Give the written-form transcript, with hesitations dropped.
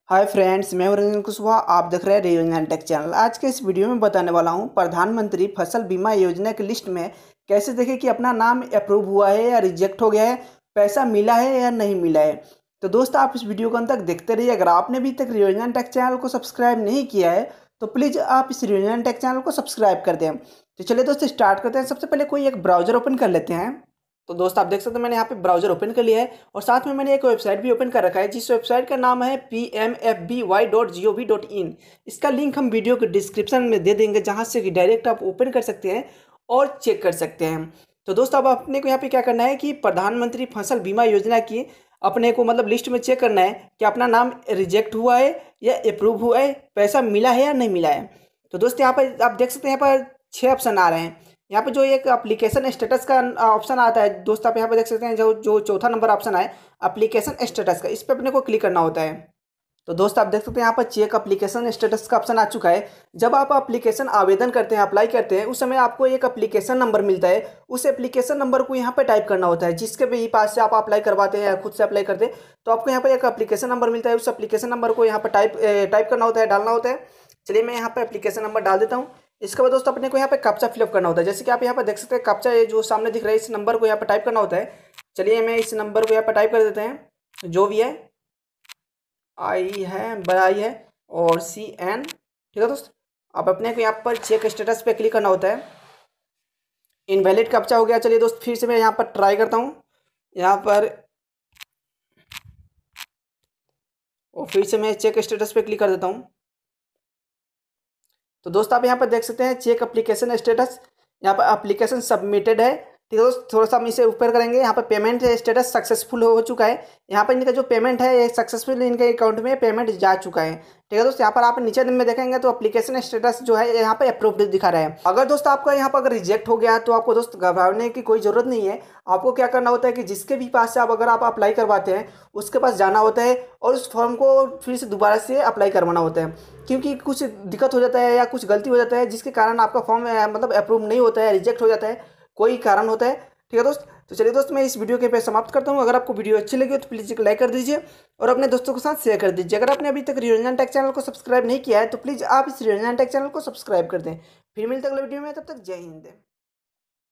Hi friends, मैं हूं रंजन कुशवाहा। आप देख रहे हैं रंजन टेक चैनल। आज के इस वीडियो में बताने वाला हूं प्रधानमंत्री फसल बीमा योजना की लिस्ट में कैसे देखें कि अपना नाम अप्रूव हुआ है या रिजेक्ट हो गया है, पैसा मिला है या नहीं मिला है। तो दोस्तों, आप इस वीडियो को अंत तक देखते रहिए। अगर आपने अभी तक रंजन टेक चैनल को सब्सक्राइब नहीं किया है तो प्लीज़ आप इस रंजन टेक चैनल को सब्सक्राइब कर दें। तो चलिए दोस्तों, स्टार्ट करते हैं। सबसे पहले कोई एक ब्राउजर ओपन कर लेते हैं। तो दोस्त आप देख सकते हैं मैंने यहाँ पे ब्राउजर ओपन कर लिया है और साथ में मैंने एक वेबसाइट भी ओपन कर रखा है जिस वेबसाइट का नाम है pmfby.gov.in। इसका लिंक हम वीडियो के डिस्क्रिप्शन में दे देंगे, जहाँ से कि डायरेक्ट आप ओपन कर सकते हैं और चेक कर सकते हैं। तो दोस्तों, अब अपने को यहाँ पे क्या करना है कि प्रधानमंत्री फसल बीमा योजना की अपने को मतलब लिस्ट में चेक करना है कि अपना नाम रिजेक्ट हुआ है या अप्रूव हुआ है, पैसा मिला है या नहीं मिला है। तो दोस्तों, यहाँ पर आप देख सकते हैं, यहाँ पर 6 ऑप्शन आ रहे हैं। यहाँ पे जो एक एप्लीकेशन स्टेटस का ऑप्शन आता है दोस्त, आप यहाँ पे देख सकते हैं, जो जो चौथा नंबर ऑप्शन है एप्लीकेशन स्टेटस का, इस पर अपने को क्लिक करना होता है। तो दोस्त आप देख सकते हैं यहाँ पर चेक एप्लीकेशन स्टेटस का ऑप्शन आ चुका है। जब आप एप्लीकेशन आवेदन करते हैं, अप्लाई करते हैं, उस समय आपको एक एप्लीकेशन नंबर मिलता है। उस एप्लीकेशन नंबर को यहाँ पे टाइप करना होता है। जिसके भी पास से आप अप्लाई करवाते हैं या खुद से अप्लाई करते हैं, तो आपको यहाँ पर एक एप्लीकेशन नंबर मिलता है। उस एप्लीकेशन नंबर को यहाँ पर टाइप करना होता है, डालना होता है। चलिए मैं यहाँ पर एप्लीकेशन नंबर डाल देता हूँ। इसके बाद दोस्तों अपने को यहाँ पे कैप्चा फिलअप करना होता है। जैसे कि आप यहाँ पर देख सकते हैं, कैप्चा ये जो सामने दिख रहा है, इस नंबर को यहाँ पर टाइप करना होता है। चलिए मैं इस नंबर को यहाँ पर टाइप कर देते हैं, जो भी है, आई है, बड़ा आई है और CN। ठीक है दोस्त, अब अपने को यहाँ पर चेक स्टेटस पे क्लिक करना होता है। इनवैलिड कैप्चा हो गया। चलिए दोस्त, फिर से मैं यहाँ पर ट्राई करता हूँ यहाँ पर, और फिर से मैं चेक स्टेटस पे क्लिक कर देता हूँ। तो दोस्त आप यहाँ पर देख सकते हैं चेक एप्लीकेशन स्टेटस, यहाँ पर एप्लीकेशन सबमिटेड है। ठीक है दोस्त, थोड़ा सा हम इसे ऊपर करेंगे। यहाँ पर पेमेंट स्टेटस सक्सेसफुल हो चुका है। यहाँ पर इनका जो पेमेंट है ये सक्सेसफुल, इनके अकाउंट में पेमेंट जा चुका है। ठीक है दोस्त, यहाँ पर आप नीचे दिन में देखेंगे तो एप्लीकेशन स्टेटस जो है यहाँ पे अप्रूव्ड दिखा रहा है। अगर दोस्त आपका यहाँ पर अगर रिजेक्ट हो गया तो आपको दोस्त घबराने की कोई ज़रूरत नहीं है। आपको क्या करना होता है कि जिसके भी पास से अगर आप अप्लाई करवाते हैं, उसके पास जाना होता है और उस फॉर्म को फिर से दोबारा से अप्लाई करवाना होता है। क्योंकि कुछ दिक्कत हो जाता है या कुछ गलती हो जाता है, जिसके कारण आपका फॉर्म मतलब अप्रूव नहीं होता है, रिजेक्ट हो जाता है, कोई कारण होता है। ठीक है दोस्त, तो चलिए दोस्त मैं इस वीडियो के पे समाप्त करता हूँ। अगर आपको वीडियो अच्छी लगी हो तो प्लीज़ एक लाइक कर दीजिए और अपने दोस्तों के साथ शेयर कर दीजिए। अगर आपने अभी तक रंजन टेक चैनल को सब्सक्राइब नहीं किया है तो प्लीज़ आप इस रंजन टेक चैनल को सब्सक्राइब कर दें। फिर मिलते हैं अगले वीडियो में, तब तक जय हिंद।